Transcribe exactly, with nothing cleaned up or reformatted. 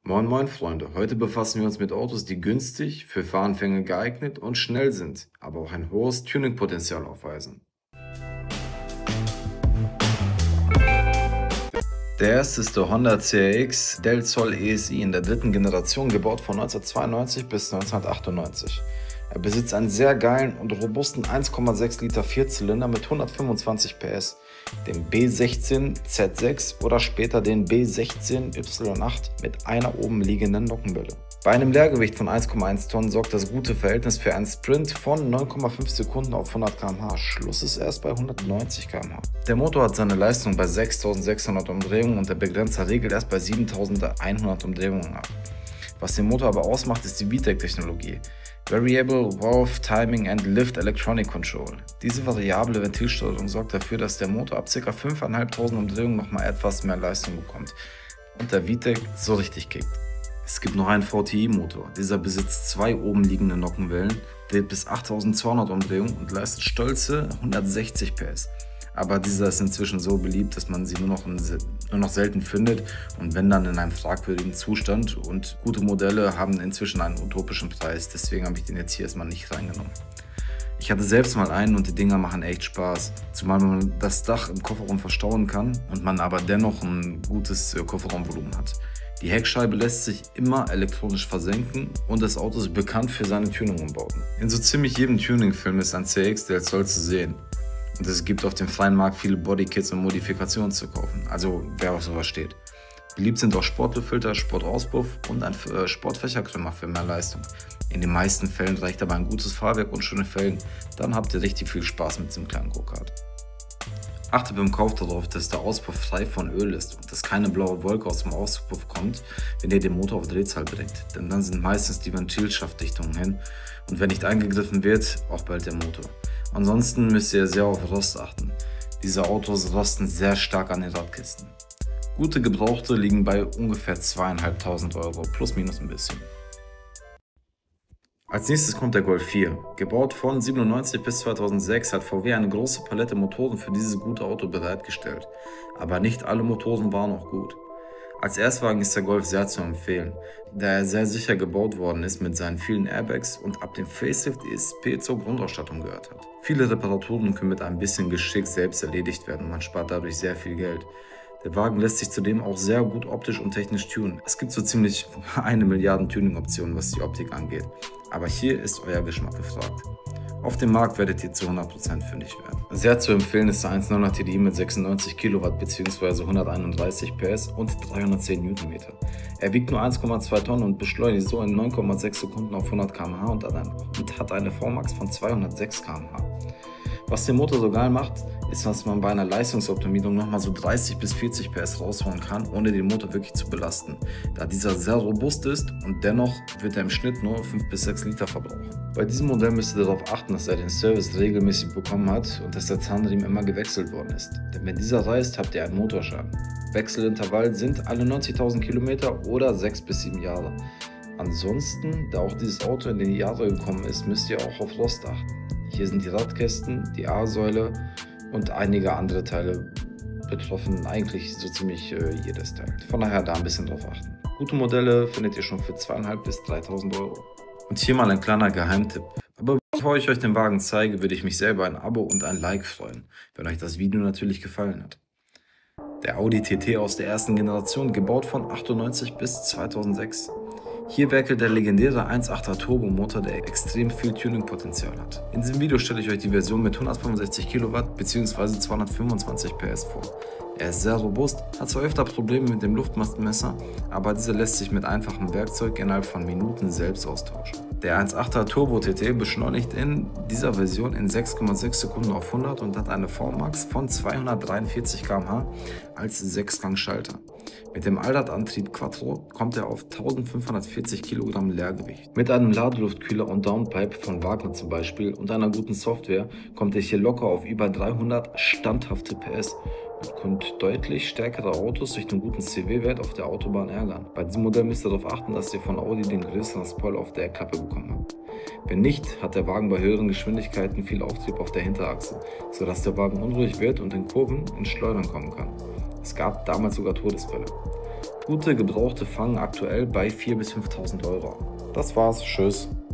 Moin Moin Freunde, heute befassen wir uns mit Autos, die günstig, für Fahranfänger geeignet und schnell sind, aber auch ein hohes Tuningpotenzial aufweisen. Der erste ist der Honda C R X Del Sol E S I in der dritten Generation, gebaut von neunzehnhundertzweiundneunzig bis neunzehnhundertachtundneunzig. Er besitzt einen sehr geilen und robusten eins Komma sechs Liter Vierzylinder mit hundertfünfundzwanzig P S, den B sechzehn Z sechs oder später den B sechzehn Y acht mit einer oben liegenden Nockenwelle. Bei einem Leergewicht von eins Komma eins Tonnen sorgt das gute Verhältnis für einen Sprint von neun Komma fünf Sekunden auf hundert Kilometer pro Stunde. Schluss ist erst bei hundertneunzig Kilometer pro Stunde. Der Motor hat seine Leistung bei sechstausendsechshundert Umdrehungen und der Begrenzer regelt erst bei siebentausendeinhundert Umdrehungen ab. Was den Motor aber ausmacht, ist die V TEC-Technologie. Variable Valve Timing and Lift Electronic Control. Diese variable Ventilsteuerung sorgt dafür, dass der Motor ab ca. fünftausendfünfhundert Umdrehungen nochmal etwas mehr Leistung bekommt und der V TEC so richtig kickt. Es gibt noch einen V T I-Motor. Dieser besitzt zwei oben liegende Nockenwellen, dreht bis achttausendzweihundert Umdrehungen und leistet stolze hundertsechzig P S. Aber dieser ist inzwischen so beliebt, dass man sie nur noch, in, nur noch selten findet und wenn dann in einem fragwürdigen Zustand, und gute Modelle haben inzwischen einen utopischen Preis, deswegen habe ich den jetzt hier erstmal nicht reingenommen. Ich hatte selbst mal einen und die Dinger machen echt Spaß, zumal man das Dach im Kofferraum verstauen kann und man aber dennoch ein gutes Kofferraumvolumen hat. Die Heckscheibe lässt sich immer elektronisch versenken und das Auto ist bekannt für seine Tuning-Umbauten. In so ziemlich jedem Tuning-Film ist ein C R X Del Sol zu sehen. Und es gibt auf dem freien Markt viele Bodykits und Modifikationen zu kaufen, also wer auf sowas steht. Beliebt sind auch Sportluftfilter, Sportauspuff und ein Sportfächerkrümmer für mehr Leistung. In den meisten Fällen reicht aber ein gutes Fahrwerk und schöne Felgen, dann habt ihr richtig viel Spaß mit diesem kleinen Go-Kart. Achtet beim Kauf darauf, dass der Auspuff frei von Öl ist und dass keine blaue Wolke aus dem Auspuff kommt, wenn ihr den Motor auf Drehzahl bringt, denn dann sind meistens die Ventilschaftdichtungen hin und wenn nicht eingegriffen wird, auch bald der Motor. Ansonsten müsst ihr sehr auf Rost achten. Diese Autos rosten sehr stark an den Radkisten. Gute Gebrauchte liegen bei ungefähr zweitausendfünfhundert Euro, plus minus ein bisschen. Als nächstes kommt der Golf vier. Gebaut von siebenundneunzig bis zweitausendsechs hat V W eine große Palette Motoren für dieses gute Auto bereitgestellt. Aber nicht alle Motoren waren auch gut. Als Erstwagen ist der Golf sehr zu empfehlen, da er sehr sicher gebaut worden ist mit seinen vielen Airbags und ab dem Facelift E S P zur Grundausstattung gehört hat. Viele Reparaturen können mit ein bisschen Geschick selbst erledigt werden und man spart dadurch sehr viel Geld. Der Wagen lässt sich zudem auch sehr gut optisch und technisch tunen. Es gibt so ziemlich eine Milliarde Tuning-Optionen, was die Optik angeht. Aber hier ist euer Geschmack gefragt. Auf dem Markt werdet ihr zu hundert Prozent fündig werden. Sehr zu empfehlen ist der eins Komma neun T D I mit sechsundneunzig Kilowatt bzw. hunderteinunddreißig P S und dreihundertzehn Newtonmeter. Er wiegt nur eins Komma zwei Tonnen und beschleunigt so in neun Komma sechs Sekunden auf hundert Kilometer pro Stunde und hat eine V Max von zweihundertsechs Kilometer pro Stunde. Was den Motor so geil macht, ist, dass man bei einer Leistungsoptimierung nochmal so dreißig bis vierzig P S rausholen kann, ohne den Motor wirklich zu belasten, da dieser sehr robust ist und dennoch wird er im Schnitt nur fünf bis sechs Liter verbrauchen. Bei diesem Modell müsst ihr darauf achten, dass er den Service regelmäßig bekommen hat und dass der Zahnriemen immer gewechselt worden ist, denn wenn dieser reißt, habt ihr einen Motorschaden. Wechselintervall sind alle neunzigtausend Kilometer oder sechs bis sieben Jahre. Ansonsten, da auch dieses Auto in die Jahre gekommen ist, müsst ihr auch auf Rost achten. Hier sind die Radkästen, die A-Säule und einige andere Teile betroffen, eigentlich so ziemlich äh, jedes Teil. Von daher da ein bisschen drauf achten. Gute Modelle findet ihr schon für zweitausendfünfhundert bis dreitausend Euro. Und hier mal ein kleiner Geheimtipp. Aber bevor ich euch den Wagen zeige, würde ich mich sehr über ein Abo und ein Like freuen, wenn euch das Video natürlich gefallen hat. Der Audi T T aus der ersten Generation, gebaut von achtundneunzig bis zweitausendsechs. Hier werkelt der legendäre eins Komma achter Turbomotor, der extrem viel Tuning-Potenzial hat. In diesem Video stelle ich euch die Version mit hundertfünfundsechzig Kilowatt bzw. zweihundertfünfundzwanzig P S vor. Er ist sehr robust, hat zwar öfter Probleme mit dem Luftmassenmesser, aber dieser lässt sich mit einfachem Werkzeug innerhalb von Minuten selbst austauschen. Der eins Komma achter Turbo T T beschleunigt in dieser Version in sechs Komma sechs Sekunden auf hundert und hat eine V Max von zweihundertdreiundvierzig Kilometer pro Stunde als Sechsgang-Schalter. Mit dem Allradantrieb Quattro kommt er auf eintausendfünfhundertvierzig Kilogramm Leergewicht. Mit einem Ladeluftkühler und Downpipe von Wagner zum Beispiel und einer guten Software kommt er hier locker auf über dreihundert standhafte P S und könnt deutlich stärkere Autos durch den guten C W-Wert auf der Autobahn ärgern. Bei diesem Modell müsst ihr darauf achten, dass ihr von Audi den größeren Spoiler auf der Heckklappe bekommen habt. Wenn nicht, hat der Wagen bei höheren Geschwindigkeiten viel Auftrieb auf der Hinterachse, sodass der Wagen unruhig wird und in Kurven ins Schleudern kommen kann. Es gab damals sogar Todesfälle. Gute Gebrauchte fangen aktuell bei viertausend bis fünftausend Euro an. Das war's, tschüss.